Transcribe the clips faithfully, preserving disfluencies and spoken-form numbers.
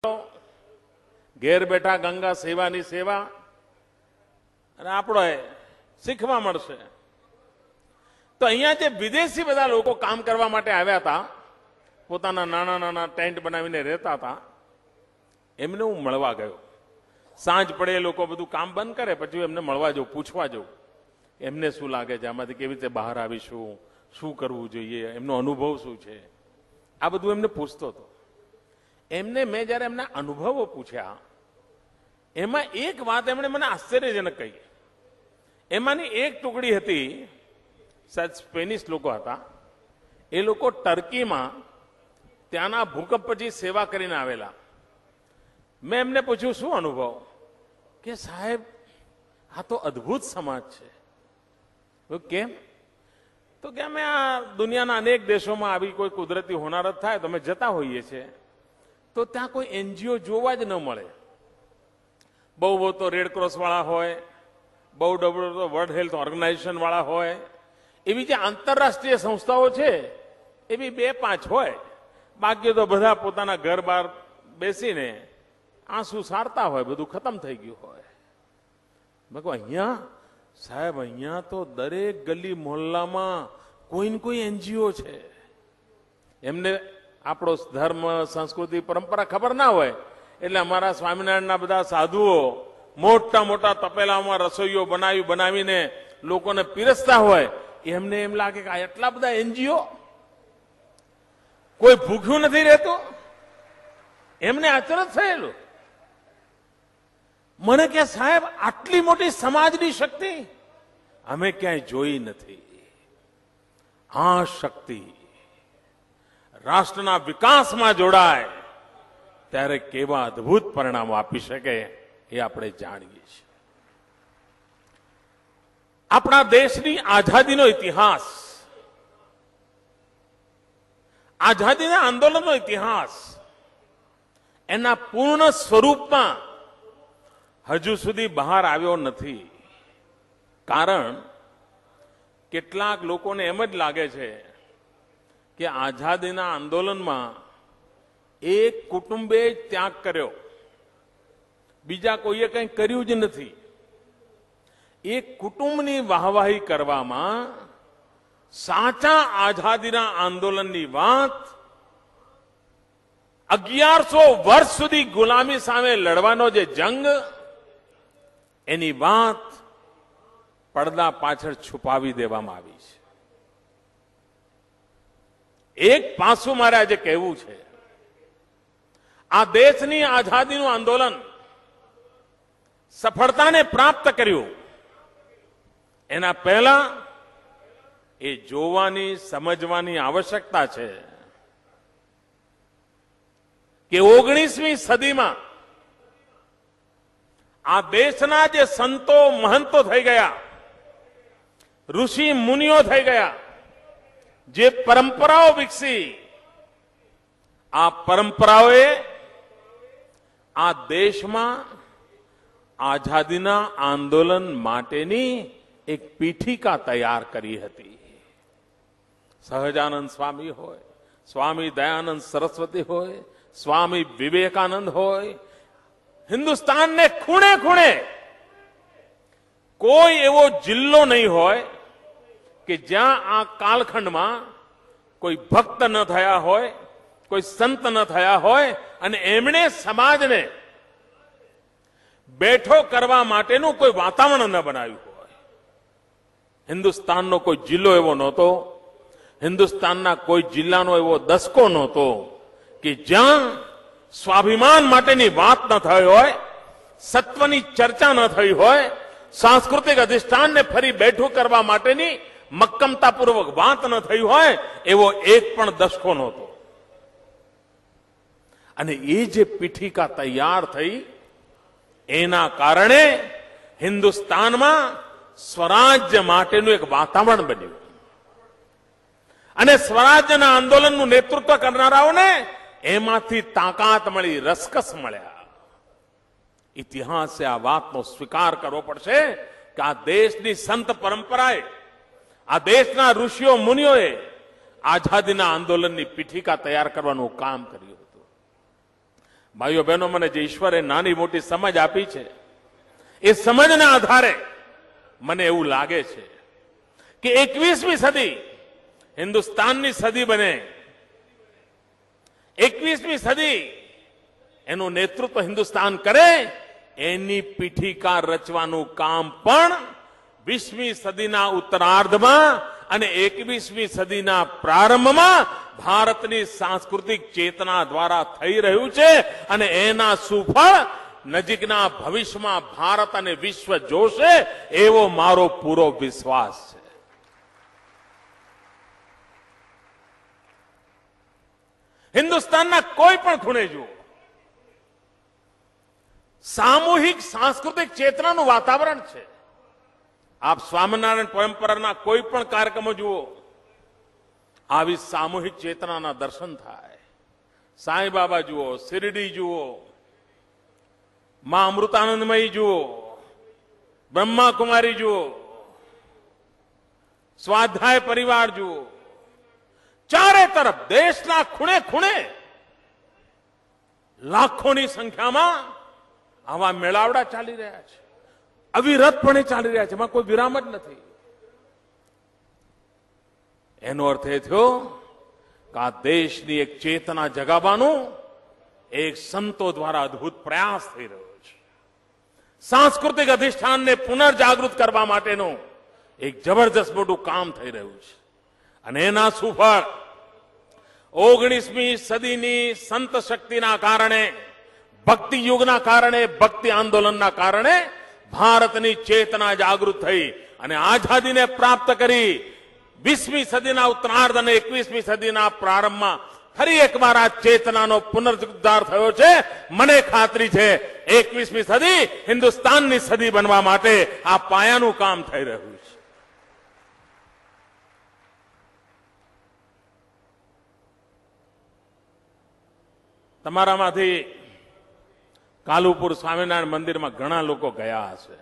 ઘેર બેઠા ગંગા સેવાની સેવા અને આપણો શીખવા મળશે. તો અહીંયા જે વિદેશી બધા લોકો કામ કરવા માટે આવ્યા હતા, પોતાના નાના નાના ટેન્ટ બનાવીને રહેતા હતા, એમને હું મળવા ગયો. સાંજ પડે એ લોકો બધું કામ બંધ કરે, પછી એમને મળવા જવું, પૂછવા જવું એમને શું લાગે છે, આમાંથી કેવી રીતે બહાર આવીશું, શું કરવું જોઈએ, એમનો અનુભવ શું છે, આ બધું એમને પૂછતો હતો. એમને મેં જયારે એમના અનુભવો પૂછ્યા, એમાં એક વાત એમણે મને આશ્ચર્યજનક કહી. એમાંની એક ટુકડી હતી, સાહેબ સ્પેનિશ લોકો હતા, એ લોકો ટર્કીમાં ત્યાંના ભૂકંપ પછી સેવા કરીને આવેલા. મેં એમને પૂછ્યું શું અનુભવ, કે સાહેબ આ તો અદ્ભુત સમાજ છે. કેમ? તો કે અમે આ દુનિયાના અનેક દેશોમાં આવી કોઈ કુદરતી હોનારત થાય તો અમે જતા હોઈએ છીએ, તો ત્યાં કોઈ એનજીઓ જોવા જ ન મળે. બહુ બહુ તો રેડક્રોસ વાળા હોય, બહુ ડબલ તો વર્લ્ડ હેલ્થ ઓર્ગેનાઇઝેશન વાળા હોય, એવી જે આંતરરાષ્ટ્રીય સંસ્થાઓ છે એવી બે પાંચ હોય. બાકી તો બધા પોતાના ઘર બહાર બેસીને આંસુ સારતા હોય, બધું ખતમ થઈ ગયું હોય. મેં કહું અહીંયા સાહેબ, અહીંયા તો દરેક ગલી મોહલ્લામાં કોઈ ને કોઈ એનજીઓ છે. એમને આપણો ધર્મ, સંસ્કૃતિ, પરંપરા ખબર ના હોય એટલે અમારા સ્વામિનારાયણના બધા સાધુઓ મોટા મોટા તપેલામાં રસોઈઓ બનાવી બનાવીને લોકોને પીરસતા હોય, એમને એમ લાગે કે આ એટલા બધા એનજીઓ, કોઈ ભૂખ્યું નથી રહેતું. એમને આચરણ થયેલું. મને કે સાહેબ આટલી મોટી સમાજની શક્તિ અમે ક્યાંય જોઈ નથી. આ શક્તિ રાષ્ટ્રના વિકાસમાં જોડાય ત્યારે કેવા અદ્ભુત પરિણામો આપી શકે એ આપણે જાણીએ છીએ. આપણા દેશની આઝાદીનો ઇતિહાસ, આઝાદીના આંદોલનનો ઇતિહાસ એના પૂર્ણ સ્વરૂપમાં હજુ સુધી બહાર આવ્યો નથી. કારણ કેટલાક લોકોને એમ જ લાગે છે કે આઝાદીના આંદોલનમાં એક કુટુંબે જ ત્યાગ કર્યો, બીજા કોઈએ કંઈ કર્યું જ નથી. એક કુટુંબની વાહવાહી કરવામાં સાચા આઝાદીના આંદોલનની વાત, અગિયારસો વર્ષ સુધી ગુલામી સામે લડવાનો જે જંગ, એની વાત પડદા પાછળ છુપાવી દેવામાં આવી છે. એક પાસું મારે આજે કહેવું છે, આ દેશની આઝાદીનું આંદોલન સફળતાને પ્રાપ્ત કર્યું એના પહેલા એ જોવાની, સમજવાની આવશ્યકતા છે કે ઓગણીસમી સદીમાં આ દેશના જે સંતો મહંતો થઈ ગયા, ઋષિ મુનિઓ થઈ ગયા, જે પરંપરાઓ વિકસી, આ પરંપરાઓએ આ દેશમાં આઝાદીના આંદોલન માટેની એક પીઠિકા તૈયાર કરી હતી. સહજાનંદ સ્વામી હોય, સ્વામી દયાનંદ સરસ્વતી હોય, સ્વામી વિવેકાનંદ હોય, હિન્દુસ્તાનને ખૂણે ખૂણે કોઈ એવો જિલ્લો નહીં હોય કે જ્યાં આ કાલખંડમાં કોઈ ભક્ત ન થયા હોય, કોઈ સંત ન થયા હોય અને એમણે સમાજને બેઠો કરવા માટેનું કોઈ વાતાવરણ ન બનાવ્યું હોય. હિન્દુસ્તાનનો કોઈ જિલ્લો એવો નહોતો, હિન્દુસ્તાનના કોઈ જિલ્લાનો એવો દસકો નહોતો કે જ્યાં સ્વાભિમાન માટેની વાત ન થઈ હોય, સત્વની ચર્ચા ન થઈ હોય, સાંસ્કૃતિક અધિષ્ઠાનને ફરી બેઠું કરવા માટેની મક્કમતાપૂર્વક વાત ન થઈ હોય, એવો એક પણ દશકો નહોતો. અને એ જે પીઠિકા તૈયાર થઈ એના કારણે હિન્દુસ્તાનમાં સ્વરાજ્ય માટેનું એક વાતાવરણ બન્યું. અને સ્વરાજ્યના આંદોલનનું નેતૃત્વ કરનારાઓને એમાંથી તાકાત મળી, રસકસ મળ્યા. ઇતિહાસે આ વાતનો સ્વીકાર કરવો પડશે કે આ દેશની સંત પરંપરાએ, આ દેશના ઋષિઓ મુનિઓએ આઝાદીના આંદોલનની પીઠિકા તૈયાર કરવાનું કામ કર્યું હતું. ભાઈઓ બહેનો, મને જે ઈશ્વરે નાની મોટી સમજ આપી છે એ સમજના આધારે મને એવું લાગે છે કે એકવીસમી સદી હિન્દુસ્તાનની સદી બને. એકવીસમી સદી એનું નેતૃત્વ હિન્દુસ્તાન કરે, એની પીઠિકા રચવાનું કામ પણ વીસમી સદીના ઉત્તરાર્ધમાં અને એકવીસમી સદીના પ્રારંભમાં ભારતની સાંસ્કૃતિક ચેતના દ્વારા થઈ રહ્યું છે અને એના સુફળ નજીકના ભવિષ્યમાં ભારત અને વિશ્વ જોશે એવો મારો પૂરો વિશ્વાસ છે. હિન્દુસ્તાનના કોઈ પણ ખૂણે જુઓ, સામૂહિક સાંસ્કૃતિક ચેતનાનું વાતાવરણ છે. આપ સ્વામિનારાયણ પરંપરાના કોઈ પણ કાર્યક્રમો જુઓ, આવી સામૂહિક ચેતનાના દર્શન થાય. સાંઈ બાબા જુઓ, શિરડી જુઓ, માં અમૃતાનંદમયી જુઓ, બ્રહ્માકુમારી જુઓ, સ્વાધ્યાય પરિવાર જુઓ, ચારે તરફ દેશના ખૂણે ખૂણે લાખોની સંખ્યામાં આવા મેળાવડા ચાલી રહ્યા છે. અવિરતપણે ચાલી રહ્યા છે, એમાં કોઈ વિરામ જ નથી. એનો અર્થ એ થયો કે આ દેશની એક ચેતના જગાવવાનું એક સંતો દ્વારા અદભુત પ્રયાસ થઈ રહ્યો છે. સાંસ્કૃતિક અધિષ્ઠાનને પુનર્જાગૃત કરવા માટેનું એક જબરદસ્ત મોટું કામ થઈ રહ્યું છે અને એના સુફળ ઓગણીસમી સદીની સંત શક્તિના કારણે, ભક્તિ યુગના કારણે, ભક્તિ આંદોલનના કારણે ભારતની ચેતના જાગૃત થઈ અને આઝાદીને પ્રાપ્ત કરી. વીસમી સદીના ઉત્તરાર્ધ અને એકવીસમી સદીના પ્રારંભમાં ફરી એકવાર આ ચેતનાનો પુનરુદ્ધાર થયો છે. મને ખાતરી છે એકવીસમી સદી હિન્દુસ્તાનની સદી બનવા માટે આ પાયાનું કામ થઈ રહ્યું છે. તમારામાંથી કાલુપુર સ્વામિનારાયણ મંદિરમાં ઘણા લોકો ગયા હશે.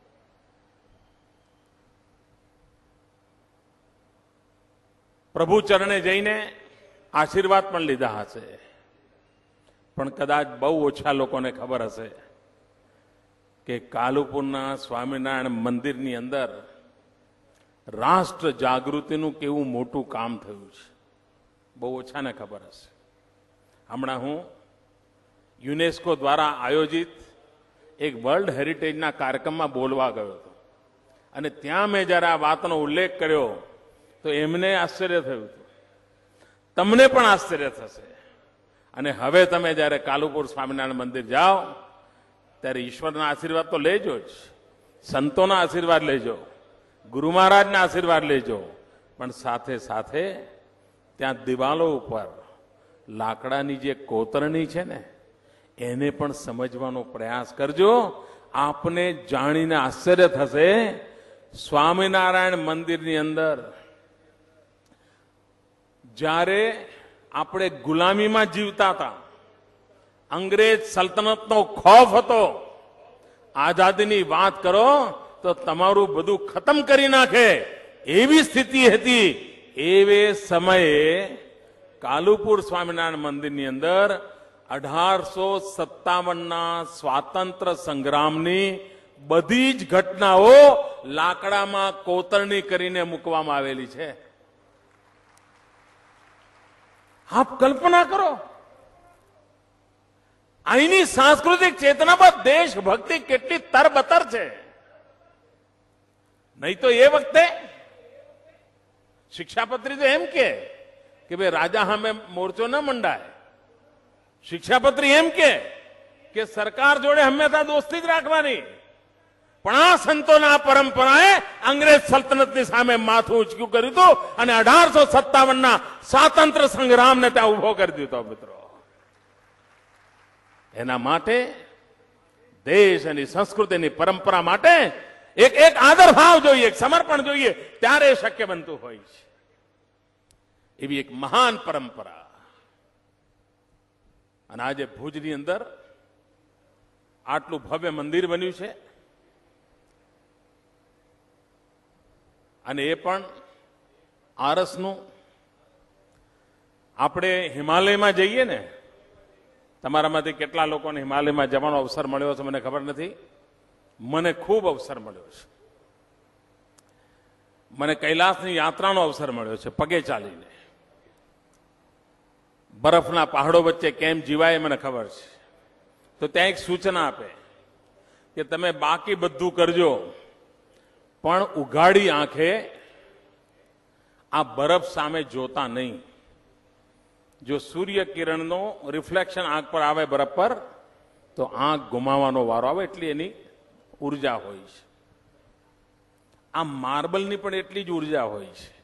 પ્રભુ ચરણે જઈને આશીર્વાદ પણ લીધા હશે, પણ કદાચ બહુ ઓછા લોકોને ખબર હશે કે કાલુપુરના સ્વામિનારાયણ મંદિરની અંદર રાષ્ટ્ર જાગૃતિનું કેવું મોટું કામ થયું છે. બહુ ઓછાને ખબર હશે. હમણાં હું યુનેસ્કો દ્વારા આયોજિત એક વર્લ્ડ હેરિટેજના કાર્યક્રમમાં બોલવા ગયો હતો અને ત્યાં મેં જયારે આ વાતનો ઉલ્લેખ કર્યો તો એમને આશ્ચર્ય થયું હતું. તમને પણ આશ્ચર્ય થશે. અને હવે તમે જયારે કાલુપુર સ્વામિનારાયણ મંદિર જાઓ ત્યારે ઈશ્વરના આશીર્વાદ તો લેજો જ, સંતોના આશીર્વાદ લેજો, ગુરુ મહારાજના આશીર્વાદ લેજો, પણ સાથે સાથે ત્યાં દિવાલો ઉપર લાકડાની જે કોતરણી છે ને એને પણ સમજવાનો પ્રયાસ કરજો. આપને જાણીને આશ્ચર્ય થશે, સ્વામિનારાયણ મંદિરની અંદર જ્યારે આપણે ગુલામીમાં જીવતા હતા, અંગ્રેજ સલ્તનતનો ખૌફ હતો, આઝાદીની વાત કરો તો તમારું બધું ખતમ કરી નાખે એવી સ્થિતિ હતી. એવે સમયે કાલુપુર સ્વામિનારાયણ મંદિરની અંદર અઢારસો સત્તાવનના સ્વાતંત્ર્ય સંગ્રામની બધી જ ઘટનાઓ લાકડામાં કોતરણી કરીને મૂકવામાં આવેલી છે. આપ કલ્પના કરો, અહીંની સાંસ્કૃતિક ચેતનામાં દેશભક્તિ કેટલી તરબતર છે. નહીં તો એ વખતે શિક્ષાપત્રી તો એમ કે કે ભાઈ રાજા સામે મોરચો ન મંડાય. શિક્ષાપત્રી એમ કે કે સરકાર જોડે હંમેશા દોસ્તી જ રાખવાની. પણ આ સંતોના પરંપરાએ અંગ્રેજ સલ્તનતની સામે માથું ઊંચક્યું કર્યું હતું અને અઢારસો સત્તાવનના સ્વાતંત્ર્ય સંગ્રામને ત્યાં ઉભો કરી દીધો. મિત્રો, એના માટે દેશ અને સંસ્કૃતિની પરંપરા માટે એક એક આદર ભાવ જોઈએ, એક સમર્પણ જોઈએ, ત્યારે શક્ય બનતું હોય છે. એવી એક મહાન પરંપરા. અને આજે ભુજની અંદર આટલું ભવ્ય મંદિર બન્યું છે અને એ પણ આરસનું. આપણે હિમાલયમાં જઈએ ને તમારામાંથી કેટલા લોકોને હિમાલયમાં જવાનો અવસર મળ્યો છે મને ખબર નથી. મને ખૂબ અવસર મળ્યો છે. મને કૈલાસની યાત્રાનો અવસર મળ્યો છે, પગે ચાલીને. બરફના પહાડો વચ્ચે કેમ જીવાય મને ખબર છે. તો ત્યાં એક સૂચના આપે કે તમે બાકી બધું કરજો, પણ ઉઘાડી આંખે આ બરફ સામે જોતા નહીં. જો સૂર્ય કિરણનો રિફ્લેક્શન આંખ પર આવે બરફ પર, તો આંખ ગુમાવવાનો વારો આવે. એટલી એની ઉર્જા હોય છે. આ માર્બલની પણ એટલી જ ઉર્જા હોય છે.